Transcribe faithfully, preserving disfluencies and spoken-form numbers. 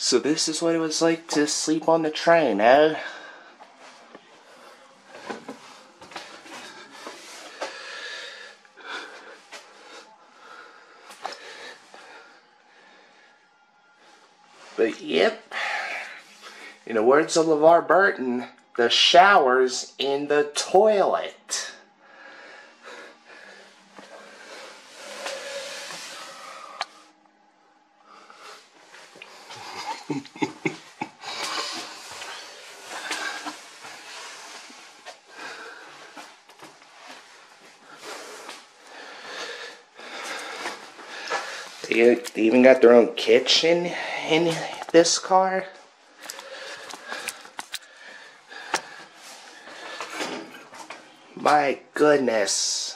So this is what it was like to sleep on the train, eh? But yep, in the words of LeVar Burton, the shower's in the toilet. They, they even got their own kitchen in this car. My goodness.